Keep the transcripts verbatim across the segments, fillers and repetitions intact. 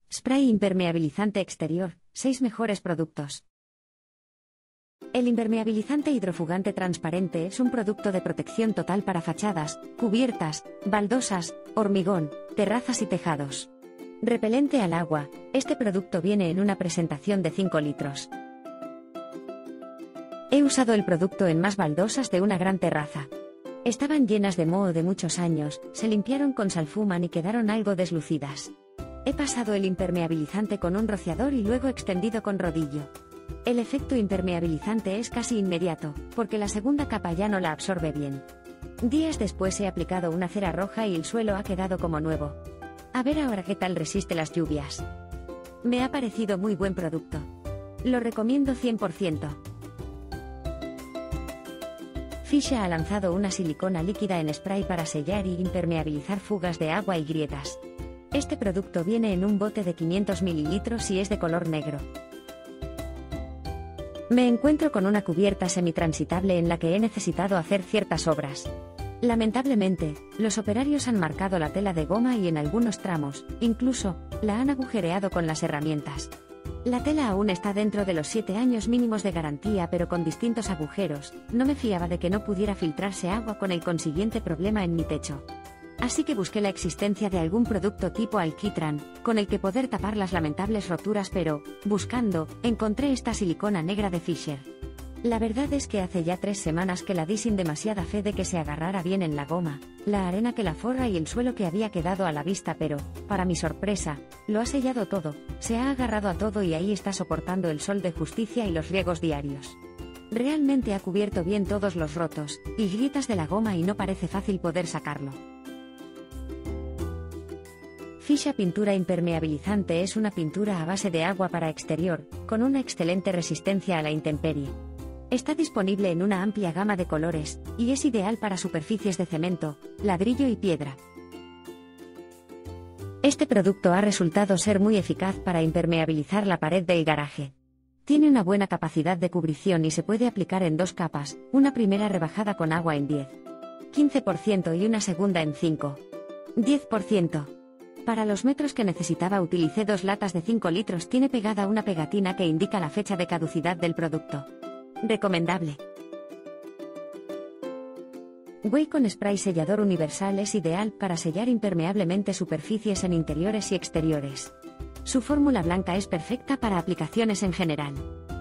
Spray impermeabilizante exterior, seis mejores productos. El impermeabilizante hidrofugante transparente es un producto de protección total para fachadas, cubiertas, baldosas, hormigón, terrazas y tejados. Repelente al agua, este producto viene en una presentación de cinco litros. He usado el producto en más baldosas de una gran terraza. Estaban llenas de moho de muchos años, se limpiaron con Salfuman y quedaron algo deslucidas. He pasado el impermeabilizante con un rociador y luego extendido con rodillo. El efecto impermeabilizante es casi inmediato, porque la segunda capa ya no la absorbe bien. Días después he aplicado una cera roja y el suelo ha quedado como nuevo. A ver ahora qué tal resiste las lluvias. Me ha parecido muy buen producto. Lo recomiendo cien por ciento. Fisher ha lanzado una silicona líquida en spray para sellar y impermeabilizar fugas de agua y grietas. Este producto viene en un bote de quinientos mililitros y es de color negro. Me encuentro con una cubierta semitransitable en la que he necesitado hacer ciertas obras. Lamentablemente, los operarios han marcado la tela de goma y en algunos tramos, incluso, la han agujereado con las herramientas. La tela aún está dentro de los siete años mínimos de garantía pero con distintos agujeros, no me fiaba de que no pudiera filtrarse agua con el consiguiente problema en mi techo. Así que busqué la existencia de algún producto tipo alquitrán, con el que poder tapar las lamentables roturas pero, buscando, encontré esta silicona negra de Fisher. La verdad es que hace ya tres semanas que la di sin demasiada fe de que se agarrara bien en la goma, la arena que la forra y el suelo que había quedado a la vista pero, para mi sorpresa, lo ha sellado todo, se ha agarrado a todo y ahí está soportando el sol de justicia y los riegos diarios. Realmente ha cubierto bien todos los rotos y grietas de la goma y no parece fácil poder sacarlo. Fisher Pintura Impermeabilizante es una pintura a base de agua para exterior, con una excelente resistencia a la intemperie. Está disponible en una amplia gama de colores, y es ideal para superficies de cemento, ladrillo y piedra. Este producto ha resultado ser muy eficaz para impermeabilizar la pared del garaje. Tiene una buena capacidad de cubrición y se puede aplicar en dos capas, una primera rebajada con agua en diez, quince por ciento y una segunda en cinco, diez por ciento. Para los metros que necesitaba utilicé dos latas de cinco litros. Tiene pegada una pegatina que indica la fecha de caducidad del producto. Recomendable. Way con spray sellador universal es ideal para sellar impermeablemente superficies en interiores y exteriores. Su fórmula blanca es perfecta para aplicaciones en general.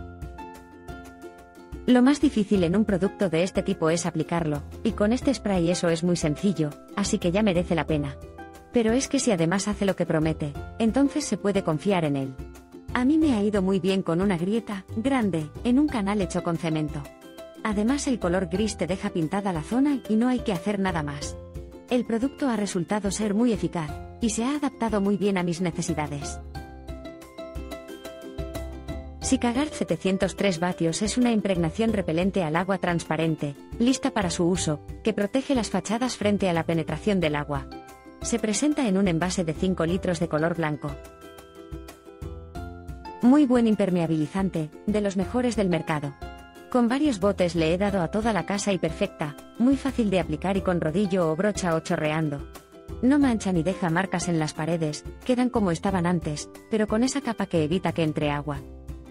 Lo más difícil en un producto de este tipo es aplicarlo, y con este spray eso es muy sencillo, así que ya merece la pena. Pero es que si además hace lo que promete, entonces se puede confiar en él. A mí me ha ido muy bien con una grieta grande en un canal hecho con cemento. Además el color gris te deja pintada la zona y no hay que hacer nada más. El producto ha resultado ser muy eficaz, y se ha adaptado muy bien a mis necesidades. Sikagard setecientos tres vatios es una impregnación repelente al agua transparente, lista para su uso, que protege las fachadas frente a la penetración del agua. Se presenta en un envase de cinco litros de color blanco. Muy buen impermeabilizante, de los mejores del mercado. Con varios botes le he dado a toda la casa y perfecta, muy fácil de aplicar y con rodillo o brocha o chorreando. No mancha ni deja marcas en las paredes, quedan como estaban antes, pero con esa capa que evita que entre agua.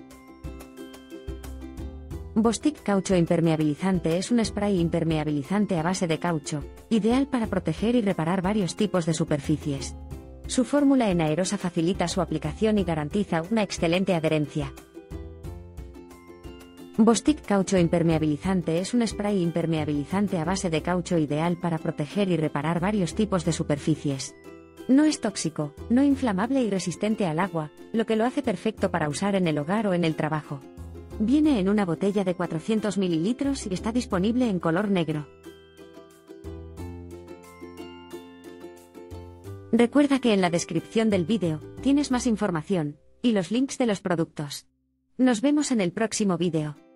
Bostik Caucho Impermeabilizante es un spray impermeabilizante a base de caucho, ideal para proteger y reparar varios tipos de superficies. Su fórmula en aerosa facilita su aplicación y garantiza una excelente adherencia. Bostik Caucho Impermeabilizante es un spray impermeabilizante a base de caucho ideal para proteger y reparar varios tipos de superficies. No es tóxico, no inflamable y resistente al agua, lo que lo hace perfecto para usar en el hogar o en el trabajo. Viene en una botella de cuatrocientos mililitros y está disponible en color negro. Recuerda que en la descripción del vídeo tienes más información y los links de los productos. Nos vemos en el próximo vídeo.